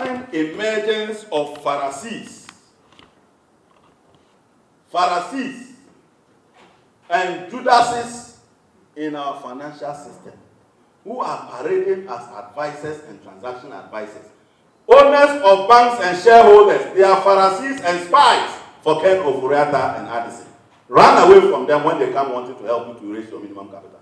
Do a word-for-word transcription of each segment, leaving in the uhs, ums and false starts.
sudden emergence of Pharisees, Pharisees and Judases in our financial system, who are paraded as advisors and transaction advisors. Owners of banks and shareholders, they are Pharisees and spies for Ken Ofori-Atta and Addison. Run away from them when they come wanting to help you to raise your minimum capital.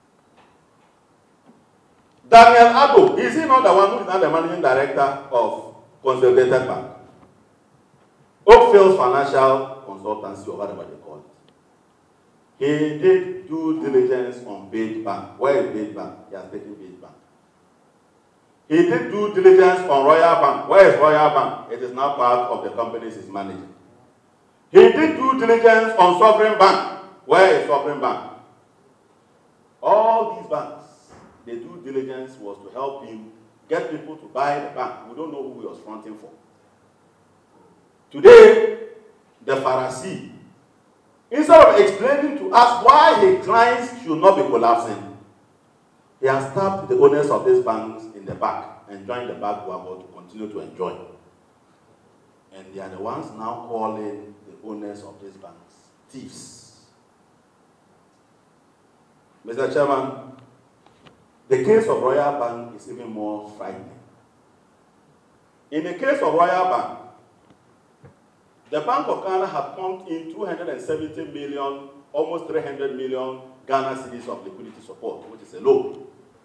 Daniel Adongo, is he not the one who is now the managing director of Consolidated Bank? Oakfield Financial Consultancy, or whatever they call it. He did due diligence on Bait Bank. Where is Bait Bank? He has taken Bait Bank. He did due diligence on Royal Bank. Where is Royal Bank? It is now part of the companies he's managing. He did due diligence on Sovereign Bank. Where is Sovereign Bank? All these banks, the due diligence was to help him get people to buy the bank. We don't know who he was fronting for. Today, the Pharisee, instead of explaining to us why his clients should not be collapsing, he has stabbed the owners of these banks in the back and joined the back wagon to continue to enjoy. And they are the ones now calling the owners of these banks thieves. Mister Chairman, the case of Royal Bank is even more frightening. In the case of Royal Bank, the Bank of Ghana had pumped in two hundred seventy million, almost three hundred million Ghana cedis of liquidity support, which is a loan.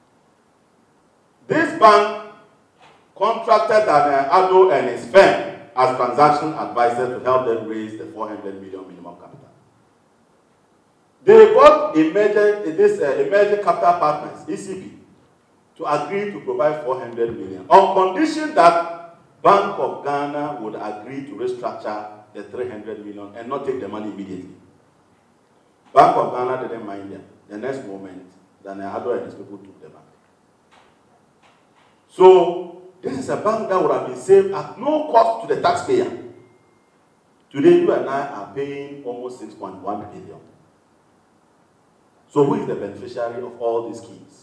This bank contracted Adongo and his firm as transaction advisors to help them raise the four hundred million minimum capital. They got emerging, this uh, emerging capital partners, E C P, to agree to provide four hundred million on condition that Bank of Ghana would agree to restructure the three hundred million and not take the money immediately. Bank of Ghana didn't mind them. The next moment, Adongo and his people took the bank. So, this is a bank that would have been saved at no cost to the taxpayer. Today, you and I are paying almost six point one billion. So, who is the beneficiary of all these schemes?